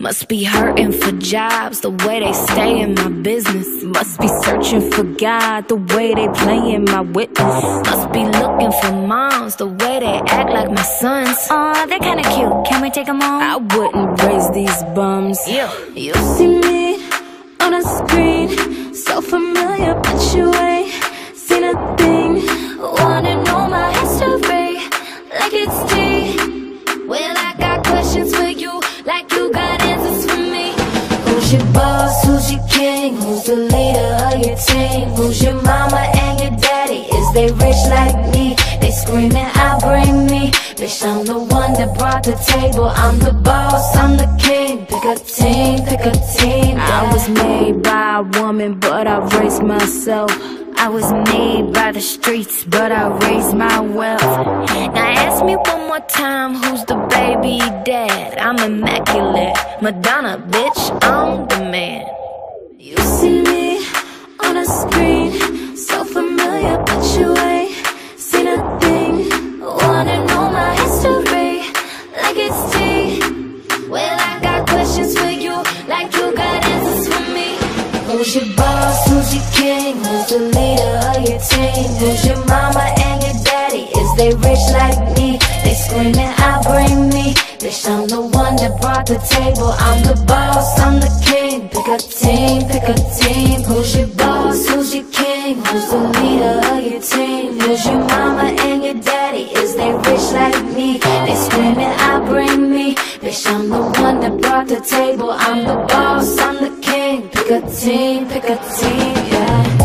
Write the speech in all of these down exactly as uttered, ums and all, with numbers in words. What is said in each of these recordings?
Must be hurting for jobs, the way they stay in my business. Must be searching for God, the way they playing my witness. Must be looking for moms, the way they act like my sons. Aw, they're kinda cute, can we take them home? I wouldn't raise these bums. Yeah. You see me on a screen, so familiar, but you ain't seen a thing. Wanna know my history, like it's tea. Well, I got questions for you, like you got answers for me. Who's your boss, who's your king, who's the leader of your team? Who's your mama and your daddy, is they rich like me? They screaming, I bring me. Bitch, I'm the one that brought the table. I'm the boss, I'm the king. Pick a team, pick a team, yeah. I was made by a woman, but I raised myself. I was made by the streets, but I raised my wealth. Now ask me one more time, who's the baby dad? I'm immaculate, Madonna, bitch, I'm the man. You see me on a screen, so familiar, but you ain't seen a thing. Wanna know my history, like it's tea. Well, I got questions for you, like you got answers for me. Who's your boss, who's your king, who's the leader of your team? Who's your mama and your daddy, is they rich like me? They screaming, I bring me. Bitch, I'm the one that brought the table. I'm the boss, I'm the king. Pick a team, pick a team. Who's your boss, who's your king, who's the leader of your team? Who's your mama and your daddy, is they rich like me? They screaming, I bring me. Bitch, I'm the one that brought the table. I'm the boss, I'm the king. Pick a team, pick a team, yeah.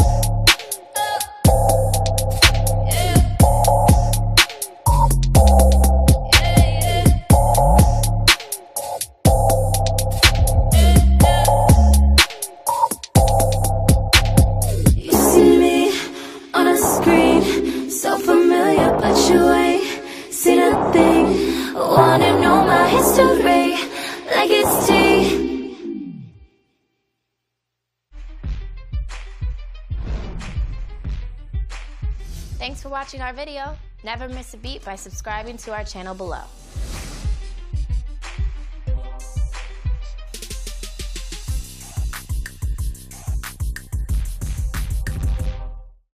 So familiar, but you ain't seen a thing. Wanna know my history, like it's tea. Thanks for watching our video. Never miss a beat by subscribing to our channel below.